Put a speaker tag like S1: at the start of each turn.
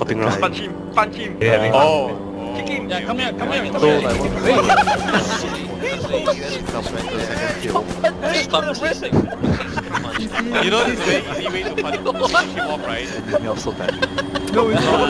S1: Stopping round.
S2: Punch him! Punch him!
S1: Yeah,
S2: Oh! Kick him!
S3: Yeah, come here, come here.
S4: So like what?
S3: Stop pressing.
S2: You know this very easy way to punch him off, right?
S4: And then he also bad.
S3: No, it's not.